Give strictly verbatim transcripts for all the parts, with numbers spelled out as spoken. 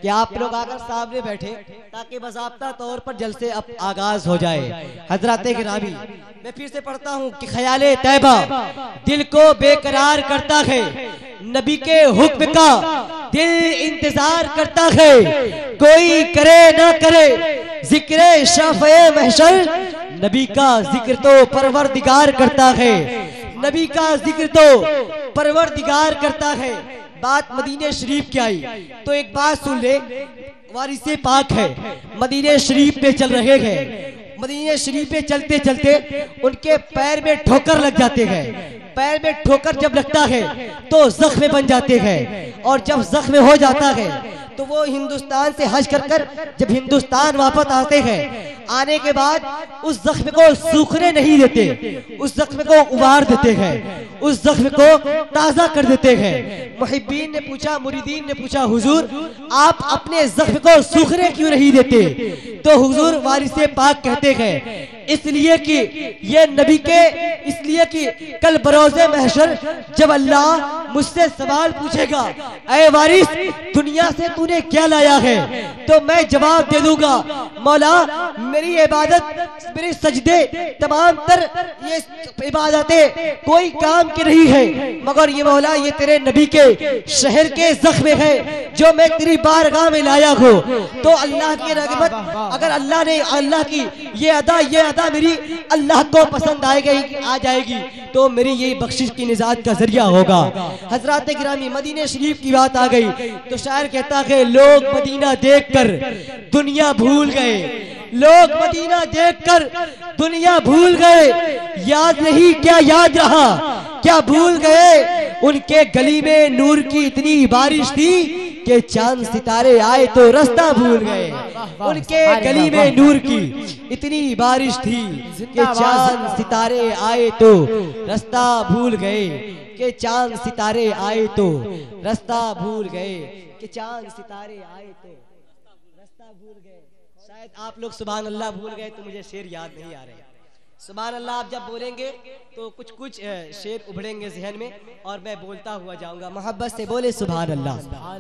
कि आप लोग आकर सामने बैठे ताकि बाज़ाब्ता तौर पर जलसे अब आगाज हो जाए। हजरात गिरामी, मैं फिर से पढ़ता हूँ कि ख्याले तैबा दिल को बेकरार करता है, नबी के हुक्म का दिल इंतजार करता है, कोई करे ना करे जिक्र शाफ़े महशर, नबी का जिक्र तो परवरदिगार करता है, नबी का जिक्र तो परवरदिगार करता है। बात मदीने शरीफ की आई तो एक बात सुन ले, वारिसे पाक है, मदीने शरीफ पे चल रहे हैं, मदीने शरीफ पे चलते चलते उनके पैर में ठोकर लग जाते हैं, पैर में ठोकर जब लगता है तो जख्म बन जाते हैं, और जब जख्म हो जाता है तो वो हिंदुस्तान से हज कर कर जब हिंदुस्तान वापस आते हैं, आने के बाद उस जख्म को सूखने नहीं देते, उस जख्म को उबार देते हैं, उस जख्म को ताजा कर देते हैं। मुहिब्बीन ने पूछा, मुरीदीन ने पूछा, हुजूर आप अपने जख्म को सूखने क्यों नहीं देते? तो हुजूर वारिसे पाक कहते हैं इसलिए कि ये नबी के, इसलिए कि कल बरोज़े महशर जब अल्लाह मुझसे सवाल पूछेगा, ऐ वारिस दुनिया से तूने क्या लाया है, तो मैं जवाब दे दूंगा, मौला मेरी इबादत, मेरे सजदे, तमाम तर ये इबादतें कोई काम की नहीं है, मगर ये मौला ये तेरे नबी के शहर के जख्म है जो मैं तेरी बारगाह में लाया हूँ। तो अल्लाह की रग़बत, अगर अल्लाह ने, अल्लाह की ये अदा, ये अदा मेरी अल्लाह को पसंद आएगी, आ जाएगी, तो मेरी ये बख्शिश की निजात का जरिया होगा। हजरात गिरामी, मदीने शरीफ की बात आ गई तो शायर कहता है लोग मदीना देखकर दुनिया भूल गए, लोग मदीना देखकर दुनिया भूल गए, याद नहीं क्या याद रहा, क्या भूल गए उनके गली में नूर की इतनी बारिश थी कि चांद सितारे आए तो रास्ता भूल गए, उनके गली में नूर की इतनी बारिश थी कि चांद सितारे आए तो रास्ता भूल गए, कि चांद सितारे आए तो रास्ता भूल गए, कि चांद सितारे आए तो रास्ता भूल गए। शायद आप लोग सुभान अल्लाह भूल गए तो मुझे शेर याद नहीं आ रहे। सुभान अल्लाह आप जब बोलेंगे तो कुछ कुछ शेर उभरेंगे जहन में और मैं बोलता हुआ जाऊंगा। मोहब्बत से बोले सुभान अल्लाह।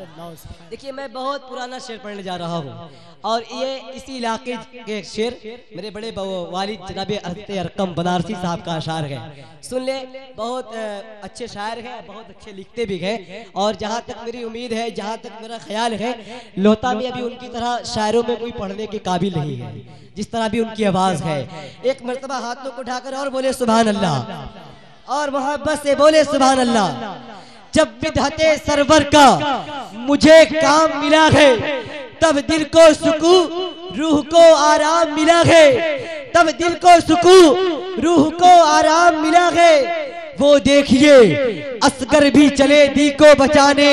देखिए मैं बहुत पुराना शेर पढ़ने जा रहा हूँ और ये इसी इलाके के शेर मेरे बड़े वालिद जनाब हज़रत अरकम बनारसी साहब का अशार है। सुन ले, बहुत अच्छे शायर हैं, बहुत अच्छे लिखते भी हैं, और जहाँ तक मेरी उम्मीद है, जहाँ तक मेरा ख्याल है, लोता में अभी उनकी तरह शायरों में कोई पढ़ने के काबिल नहीं है जिस तरह भी उनकी आवाज है। एक मर्तबा हाथों को उठाकर और बोले सुभान अल्लाह, और मोहब्बत से बोले सुभान अल्लाह। जब बिदअते सरवर का मुझे काम मिला है, तब दिल को सुकून रूह को आराम मिला है, तब दिल को सुकून रूह को आराम मिला है। वो देखिए असगर भी चले दी को बचाने,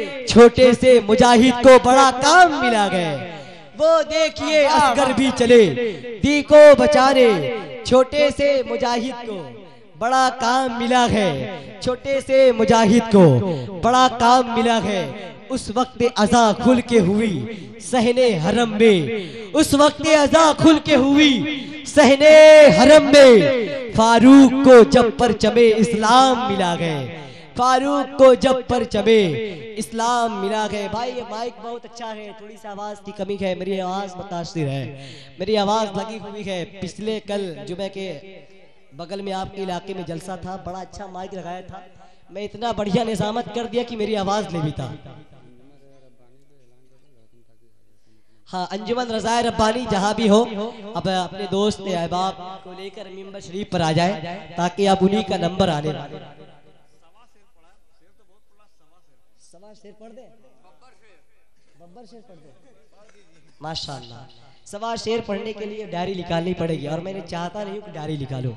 छोटे से मुजाहिद को बड़ा काम मिला है। वो देखिए असगर भी चले दी को बचाने, छोटे से मुजाहिद को बड़ा काम मिला है, छोटे से मुजाहिद को बड़ा काम मिला है। उस वक्त अज़ा खुल के हुई सहने हरम में, उस वक्त अज़ा खुल के हुई सहने हरम में, फारूक को जब पर चमे इस्लाम मिला गए, फारूक को जब पर चमे इस्लाम मिला गए। भाई ये माइक बहुत अच्छा है, थोड़ी सी आवाज की कमी है, मेरी आवाज मुतासिर है, मेरी आवाज लगी हुई है। पिछले कल जुमे के बगल में आपके इलाके में जलसा था, बड़ा अच्छा माइक लगाया था, मैं इतना बढ़िया निजामत कर दिया कि मेरी आवाज ले भी था। हाँ, अंजुमन रज़ाए रब्बानी जहाँ भी हो, अब अपने दोस्त अहबाब को लेकर मिंबर शरीफ पर आ जाए ताकि अब उन्हीं का नंबर आने वाले। सवा शेर पढ़ दे, बब्बर शेर पढ़ दे, माशाअल्लाह। सवा शेर पढ़ने के लिए डायरी निकालनी पड़ेगी और मैंने चाहता नहीं कि डायरी निकालो।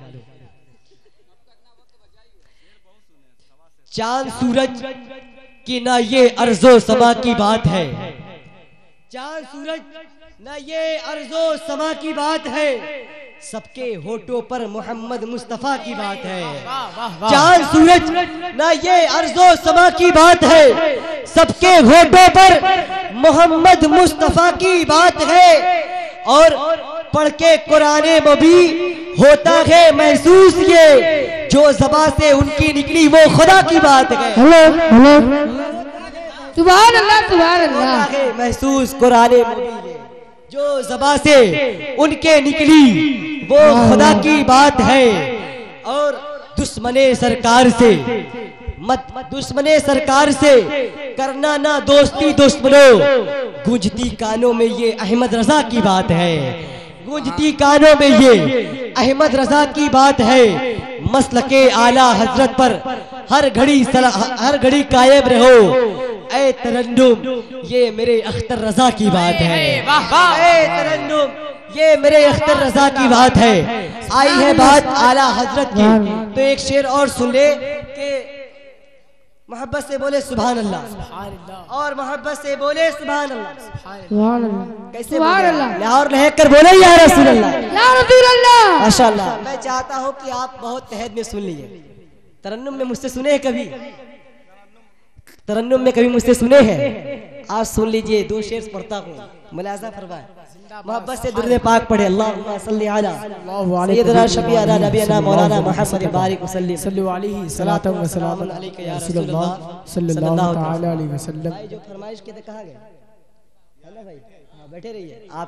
चांद सूरज की ना ये अर्जो समा की बात है, चांद सूरज ना ये अर्जो समा की बात है, सबके होठों पर मोहम्मद मुस्तफा की बात है। चांद सूरज ना ये अर्जो समा की बात है, सबके होठों पर मोहम्मद मुस्तफा की बात है। और पढ़ के कुराने में भी होता है महसूस ये, जो ज़बान से उनकी निकली वो खुदा की बात है। सुभान अल्लाह सुभान अल्लाह। महसूस कुरान जो ज़बान से उनके निकली वो खुदा की बात है। और दुश्मने सरकार से मत दुश्मने सरकार से करना ना दोस्ती दुश्मनों, गूंजती कानों में ये अहमद रजा की बात है। गूंजती कानों में ये अहमद रजा की बात है। मसलके आला हजरत पर हर घड़ी हर घड़ी कायम रहो। ऐ तरन्नुम ये मेरे अख्तर रजा की बात है। ऐ तरन्नुम ये मेरे अख्तर रजा की बात है। आई है बात आला हजरत की तो एक शेर और सुन ले कि मोहब्बत से बोले सुभान अल्लाह और मोहब्बत से बोले सुभान अल्लाह। कैसे लाहौर लहक कर बोले या रसूल अल्लाह या रसूल अल्लाह। माशाअल्लाह। मैं चाहता हूँ कि आप बहुत तहद में सुन लीजिए। तरन्नुम में मुझसे सुने हैं कभी? तरन्नुम में कभी मुझसे सुने हैं? आज सुन लीजिए, दो शेर पढ़ता हूँ, मुलाजा फरमाए। मोहब्बत से दुरूद पाक पढ़े। अल्लाहुम्मा सल्ली अला सय्यदना शफीअना नबीना मौलाना मुहम्मद बारिक वसल्लम सल्लल्लाहु अलैहि सलातु व सलाम अलैका या रसूलल्लाह सल्लल्लाहु तआला अलैहि वसल्लम। भाई जो फरमाइश के कहा गया है ना भाई, हां बैठे रहिए आप।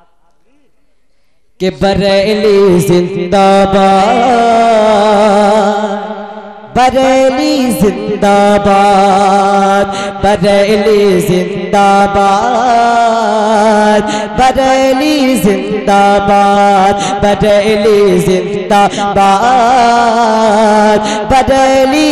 के बरेली जिंदाबाद बरेली जिंदाबाद बरेली जिंदाबाद बरेली जिंदाबाद बरेली जिंदाबाद बरेली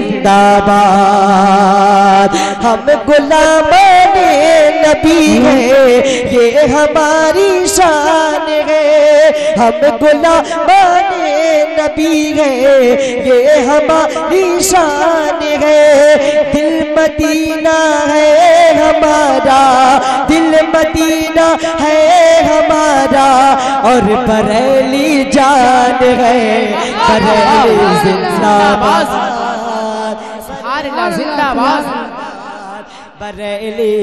जिंदाबाद। हम गुलामाने नबी हैं ये हमारी शान है। हम गुलामाने नबी हैं ये हमारी शान है। दिल मदीना है हमारा, दिल मदीना है हमारा और बरेली जान है। बरेली जिंदाबाद जिंदाबाद बरेली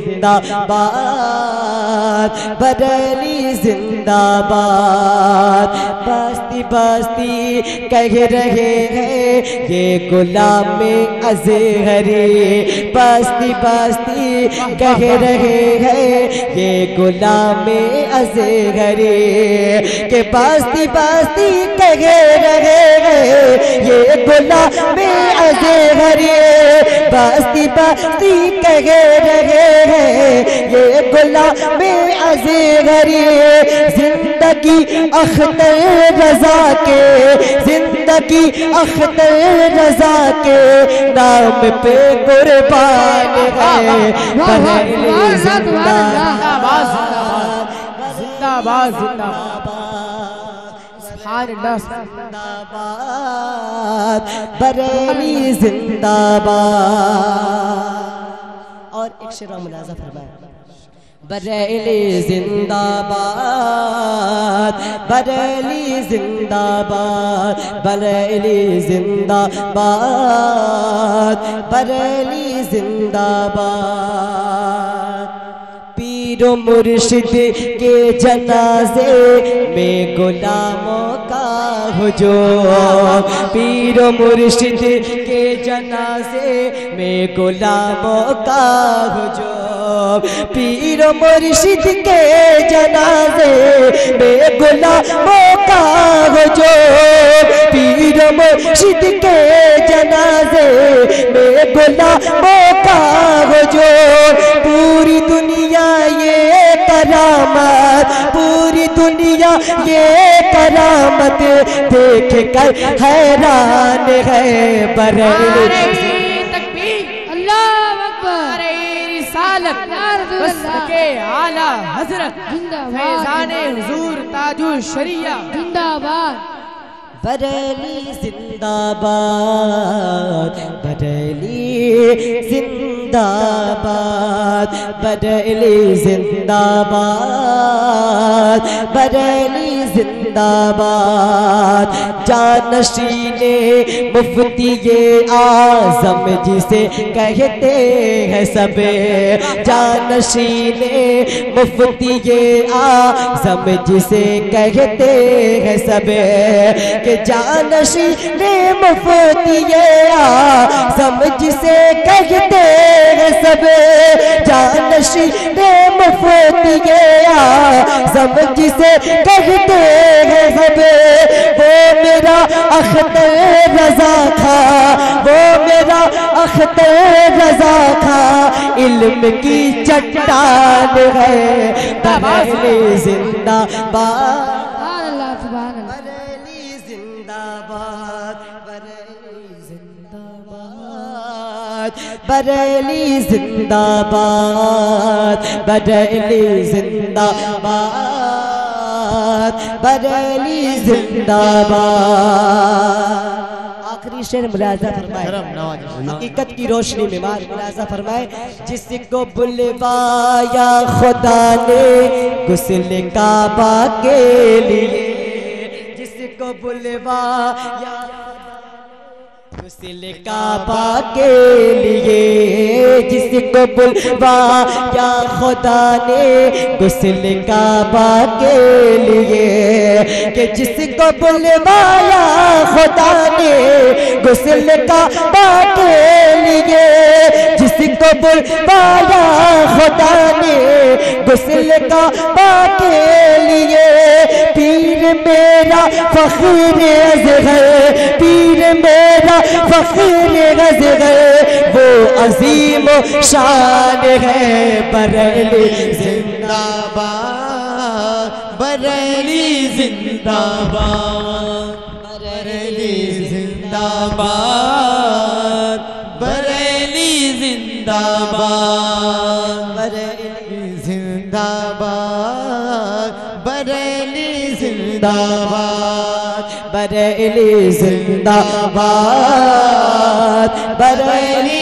जिंदाबाद बरेली जिंदाबाद। बस्ती बस्ती कह रहे हैं ये गुलाम अज़हरी। बस्ती बस्ती कह रहे हैं ये गुलाम अज़हरी। के बस्ती बस्ती कह रहे हैं ये गुलाम अज़हरी। बस्ती बस्ती कह रहे हैं ये गुलाम अज़हरी। जिंदगी अख्तर रजा के जिंदगी अख्तर रजा के नाम पे कुर्बान है। बरेली जिंदाबाद जिंदाबाद जिंदाबाद बरेली जिंदाबाद। और एक शेर मुलाजा फरमाए। बरेली जिंदाबाद बरेली जिंदाबाद बरेली जिंदाबाद बरेली जिंदाबाद। पीरो मुर्शिद के जनाजे में गुलामों का हुजूम। पीरो मुर्शिद के जनाजे में गुलामों का हुजूम। पीरो मुर्शिद के जनाजे में गुलामों का हुजूम। पीरो मुर्शिद के जनाजे में गुलामों का हुजूम। पूरी दुनिया ये करामत पूरी दुनिया ये करामत देख कर हैरान है। बरेली के आला हजरत फैज़ाने हुजूर ताजु शरिया जिंदाबाद। बरेली जिंदाबाद बरेली जिंदाबाद बरेली जिंदाबाद बरेली जिंदाबाद। जानशीने मुफ्ती ये आजम जिसे कहते हैं सब, जानशीने मुफ्ती ये आजम जिसे कहते हैं सब, कि जानशीने मुफ्ती ये आजम जिसे कहते हैं सब, जानशीने मुफ्ती ये आजम जिसे कहते हैं सब, वो मेरा अख्तर रजा था, वो मेरा अख्तर रजा था, इल्म की चट्टान है बरेली जिंदाबाद, बरेली जिंदाबाद, बरेली जिंदाबाद, बरेली जिंदाबाद, बरेली जिंदाबाद, बरेली जिंदाबाद। आखिरी शेर मुलाजा फरमाए, हकीकत की रोशनी में मार मुलाजा फरमाए। जिसको बुलवाया खुदा ने गुस्ल काबा के लिए, जिसको बुलवाया गुस्ल काबा के लिए, जिसको बुलवाया खुदा ने गुस्ल काबा के लिए, कि जिसको बुलवाया खुदा ने गुस्ल काबा के लिए, जिसको बुलवाया खुदा ने गुस्ल काबा के लिए, पीर मेरा फख्र असग़र, पीर मेरा फख्र असग़र, वो अजीम शान है बरेली जिंदाबाद, बरेली जिंदाबाद, बरेली जिंदाबाद, बरेली जिंदाबाद, बरेली जिंदाबाद, बरेली जिंदाबाद, बरेली जिंदाबाद, बरेली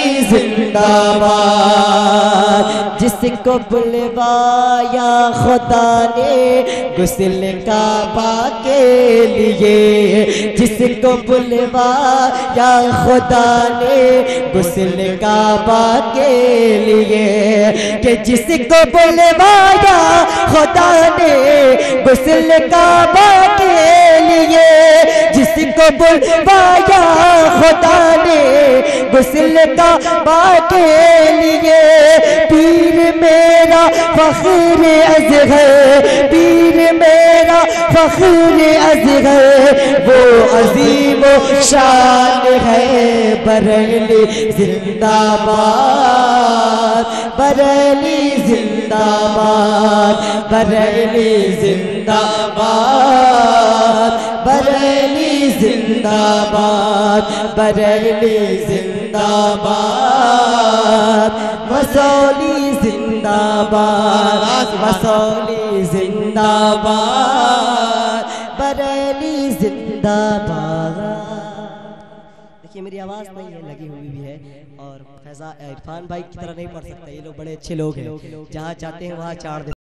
जिंदाबाद। जिसको बुलवाया खुदा ने गुस्ल काबा के लिए, जिसको बुलवाया खुदा ने गुस्ल काबा के लिए, कि जिसको बुलवाया खुदा ने गुस्ल काबा के लिए, जिसको बुलवाया खुदा ने गुस्ल काबा के लिए, पीर मेरा फख्र असग़र, पीर मेरा फख्र असग़र, वो अजीम शान है बरेली जिंदाबाद, बरेली जिंदाबाद, बरेली जिंदाबाद, बरेली जिंदाबाद, बरेली जिंदाबाद, मसौली जिंदाबाद, मसौली जिंदाबाद, बरेली जिंदाबाद। देखिए मेरी आवाज़ नहीं है, लगी हुई भी है, और फैजा इरफान भाई की तरह नहीं पढ़ सकता, ये लोग बड़े अच्छे लोग हैं, जहाँ चाहते हैं वहाँ चाड़ देते हैं।